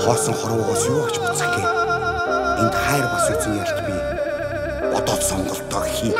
хоосон хорвоогоос юу гэж буцах гээ. Энд хайр бас үзэн ялт би. Бодоод сонголтоо хий.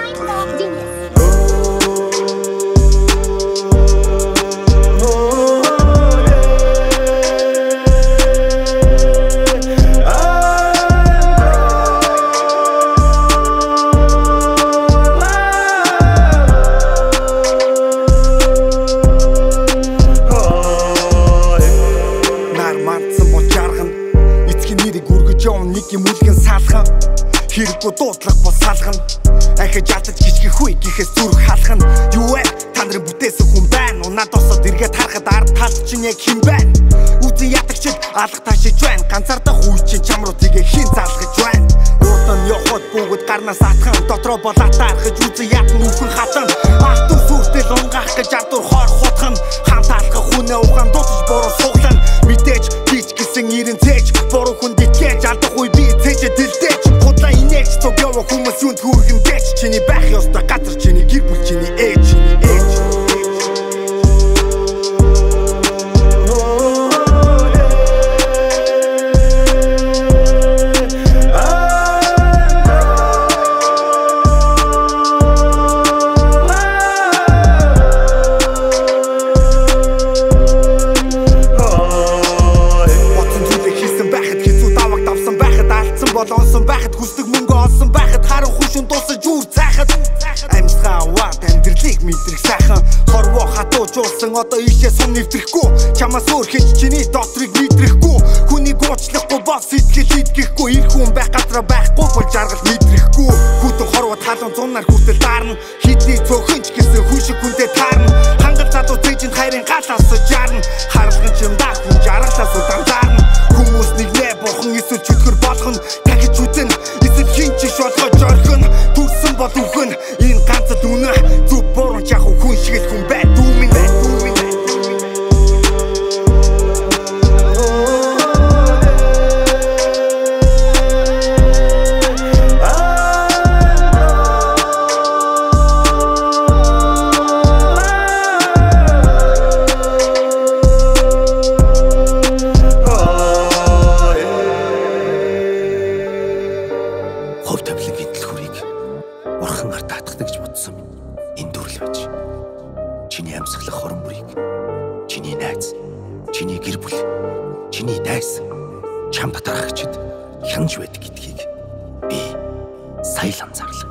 Нэг юм үлгэн салхан хэрэггүй дуудлах бол салгана ахиж ятаж гिचгэх үе гэхээс зүрх халахна юу вэ та нарын бүтээсэн хүн байна унаад осоод эргээд харахад ард талд чинь яг хэн байна үзэн ятагчд алга таашиж байна ганцаардах үе чинь чам руу тгээ хин залгаж байна урд нь явхад бүгд гарнаас атхан дотроо бол атаархаж үзэн ятан үхэн хатан ах дүү сүртэл унгаах гэж ардуур хоор хутхан хам таалгах хүнээ ухаан дутаж бороо суглан мэдээж хийч гисэн ирэн зээж бороо хүн дитгэж алдах үе би цээжээ дэлдэж худлаа инээж цог яваа хүмүүс юунд хүргэн гээч чиний байх ёстой газар чиний гэр бүл чиний ээж болонсон байхад хүсдэг мөнгө олсон байхад харан хүшин дуусаж үр цайхад амьсгаа аваад амьдралыг мэдрэх сайхан хорвоо хатуужуулсан одоо ийшээ сум нэвтрэхгүй чамаас өөр хэж чиний дотрыг мэдрэхгүй хүнийг уучлахгүй бол сэтгэл идгэхгүй ир хүн байх газраа байхгүй бол жаргал мэдрэхгүй хүтэн хорвоо талуун зунаар хүртэл даарна хидний цөөхөнч гэсэн хүн шиг хүндээ таарна хангал залуу цээжинд хайрын гал асууж ярна харалган ч юм даа хүн жаргалаас удаанзаарна хүмүүс нэг нэ бохон эсвэл чөтгөр болгоно дахиж үзэн эсэл хин ч шолгож орхино төрсөн бол үхэн энэ ганцад үнэ зүг борон яг хүн шиг л хүн бай дүүмин хов тавилангийн дэлхүүрийг урхан ард татдаг гэж бодсон энэ дүрл байж чиний амьсгалах хорон бүрийг чиний найз чиний гэр бүл чиний дайс чам татархагчд хянж байдаг гэдгийг би сая л анзаарлаа.